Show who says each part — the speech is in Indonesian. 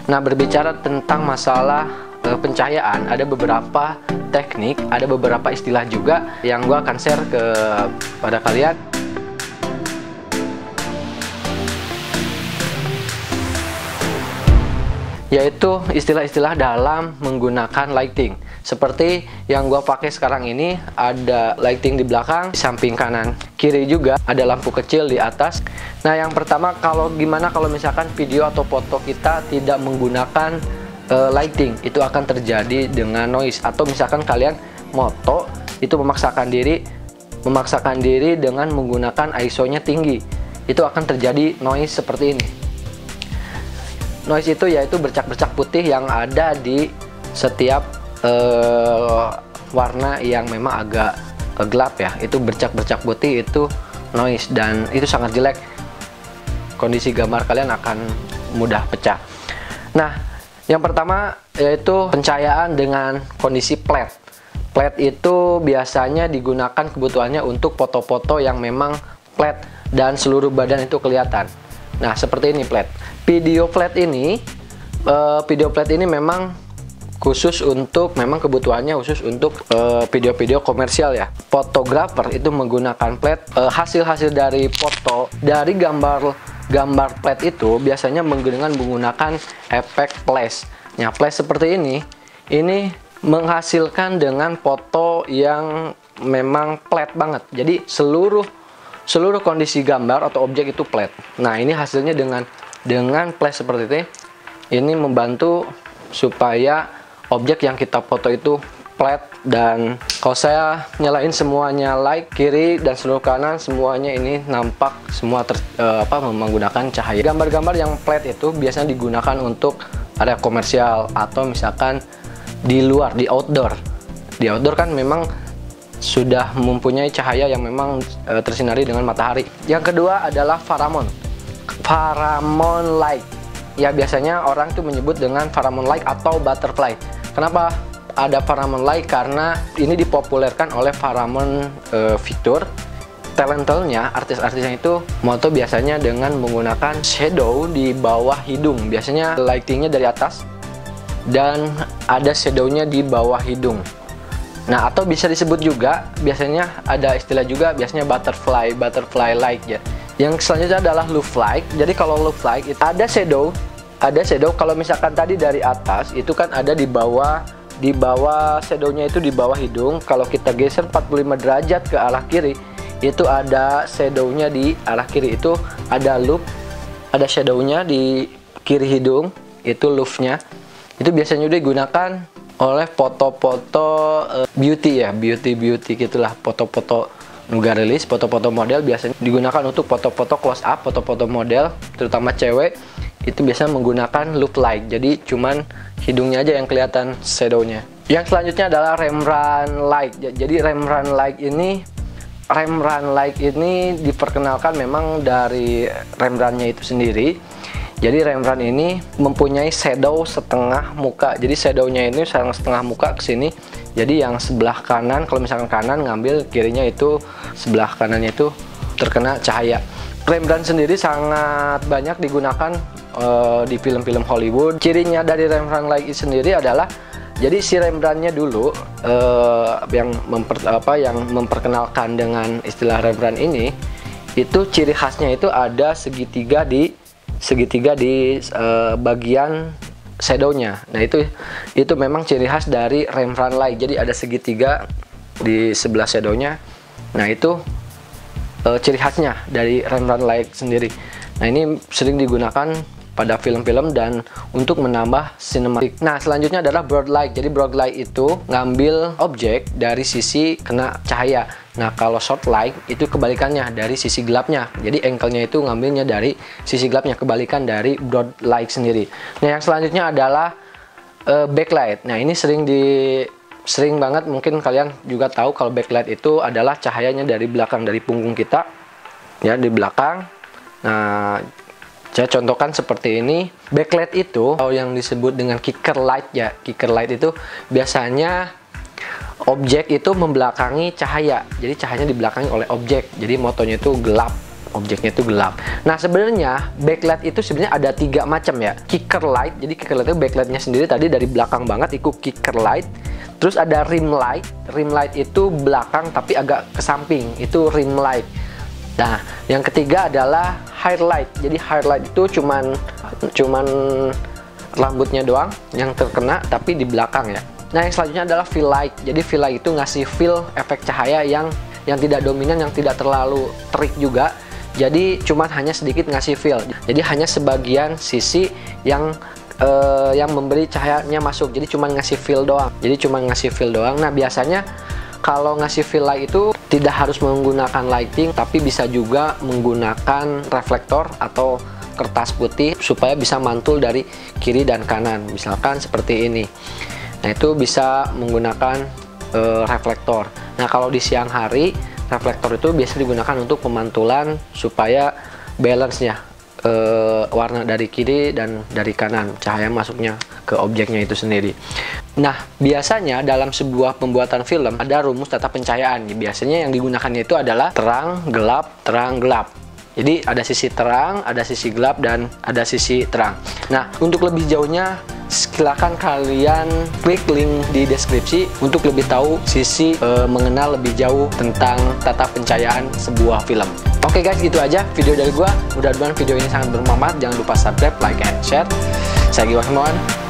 Speaker 1: Nah, berbicara tentang masalah pencahayaan, ada beberapa teknik, ada beberapa istilah juga yang gue akan share kepada kalian. Yaitu istilah-istilah dalam menggunakan lighting. Seperti yang gue pakai sekarang ini, ada lighting di belakang, di samping kanan kiri juga ada lampu kecil di atas. Nah, yang pertama, gimana kalau misalkan video atau foto kita tidak menggunakan lighting, itu akan terjadi dengan noise. Atau misalkan kalian moto itu memaksakan diri dengan menggunakan ISO-nya tinggi, itu akan terjadi noise seperti ini. Noise itu yaitu bercak-bercak putih yang ada di setiap warna yang memang agak gelap ya. Itu bercak-bercak putih, itu noise, dan itu sangat jelek. Kondisi gambar kalian akan mudah pecah. Nah, yang pertama yaitu pencahayaan dengan kondisi flat. Flat itu biasanya digunakan kebutuhannya untuk foto-foto yang memang flat dan seluruh badan itu kelihatan. Nah, seperti ini flat. Video flat ini memang khusus untuk, memang kebutuhannya khusus untuk video-video komersial ya. Fotografer itu menggunakan flat. Hasil-hasil dari foto dari gambar flat itu biasanya menggunakan efek flash. Nah, flash seperti ini menghasilkan dengan foto yang memang flat banget. Jadi seluruh kondisi gambar atau objek itu flat. Nah, ini hasilnya dengan flash seperti ini membantu supaya objek yang kita foto itu flat. Dan kalau saya nyalain semuanya light kiri dan seluruh kanan, semuanya ini nampak semua menggunakan cahaya. Gambar-gambar yang flat itu biasanya digunakan untuk area komersial atau misalkan di luar, di outdoor. Di outdoor kan memang sudah mempunyai cahaya yang memang tersinari dengan matahari. Yang kedua adalah Paramount light. Ya, biasanya orang tuh menyebut dengan Paramount light atau butterfly. Kenapa ada Paramount light? Karena ini dipopulerkan oleh Paramount Pictures. Talentelnya, artis-artisnya itu moto biasanya dengan menggunakan shadow di bawah hidung. Biasanya lightingnya dari atas dan ada shadownya di bawah hidung. Nah, atau bisa disebut juga, biasanya ada istilah juga, biasanya butterfly light ya. Yang selanjutnya adalah loop light. Jadi kalau loop light itu ada shadow. Kalau misalkan tadi dari atas itu kan ada di bawah shadownya itu di bawah hidung. Kalau kita geser 45 derajat ke arah kiri, itu ada shadownya di arah kiri. Itu ada loop, ada shadownya di kiri hidung, itu loopnya. Itu biasanya digunakan oleh foto-foto beauty ya, beauty gitulah, foto-foto nuga rilis, foto-foto model biasanya digunakan untuk foto-foto close up, foto-foto model terutama cewek, itu biasanya menggunakan loop light. Jadi cuman hidungnya aja yang kelihatan shadownya. Yang selanjutnya adalah Rembrandt light. Jadi Rembrandt light ini diperkenalkan memang dari Rembrandtnya itu sendiri. Jadi Rembrandt ini mempunyai shadow setengah muka. Jadi shadownya ini setengah muka ke sini. Jadi yang sebelah kanan, kalau misalkan kanan ngambil, kirinya itu sebelah kanannya itu terkena cahaya. Rembrandt sendiri sangat banyak digunakan di film-film Hollywood. Cirinya dari Rembrandt light sendiri adalah, jadi si Rembrandtnya dulu yang memperkenalkan dengan istilah Rembrandt ini, itu ciri khasnya itu ada segitiga di bagian shadownya. Nah, itu memang ciri khas dari Rembrandt light. Jadi ada segitiga di sebelah shadownya. Nah, itu ciri khasnya dari Rembrandt light sendiri. Nah, ini sering digunakan pada film-film dan untuk menambah sinematik. Nah, selanjutnya adalah broad light. Jadi broad light itu ngambil objek dari sisi kena cahaya. Nah, kalau short light itu kebalikannya, dari sisi gelapnya. Jadi angle-nya itu ngambilnya dari sisi gelapnya, kebalikan dari broad light sendiri. Nah, yang selanjutnya adalah backlight. Nah, ini sering banget, mungkin kalian juga tahu kalau backlight itu adalah cahayanya dari belakang, dari punggung kita ya, di belakang. Nah, saya contohkan seperti ini. Backlight itu yang disebut dengan kicker light ya. Kicker light itu biasanya objek itu membelakangi cahaya. Jadi cahayanya dibelakangi oleh objek. Jadi motonya itu gelap. objeknya itu gelap. Nah, sebenarnya backlight itu sebenarnya ada 3 macam ya. Kicker light, jadi kicker light itu backlightnya sendiri tadi dari belakang banget itu kicker light. Terus ada rim light. Rim light itu belakang tapi agak ke samping, itu rim light. Nah, yang ketiga adalah highlight. Jadi highlight itu cuman rambutnya doang yang terkena tapi di belakang ya. Nah, yang selanjutnya adalah fill light. Jadi fill light itu ngasih fill efek cahaya yang tidak dominan, yang tidak terlalu terik juga. Jadi cuman hanya sedikit ngasih fill. Jadi hanya sebagian sisi yang memberi cahayanya masuk. Jadi cuman ngasih fill doang. Nah, biasanya kalau ngasih fill light itu tidak harus menggunakan lighting, tapi bisa juga menggunakan reflektor atau kertas putih supaya bisa mantul dari kiri dan kanan. Misalkan seperti ini. Nah, itu bisa menggunakan reflektor. Nah, kalau di siang hari, reflektor itu biasa digunakan untuk pemantulan supaya balance-nya warna dari kiri dan dari kanan, cahaya masuknya ke objeknya itu sendiri. Nah, biasanya dalam sebuah pembuatan film ada rumus tata pencahayaan. Biasanya yang digunakannya itu adalah terang, gelap, terang, gelap. Jadi ada sisi terang, ada sisi gelap, dan ada sisi terang. Nah, untuk lebih jauhnya silakan kalian klik link di deskripsi untuk lebih tahu sisi mengenal lebih jauh tentang tata pencahayaan sebuah film. Oke guys, gitu aja video dari gua. Mudah-mudahan video ini sangat bermanfaat. Jangan lupa subscribe, like, and share. Saya Giwas Himawan.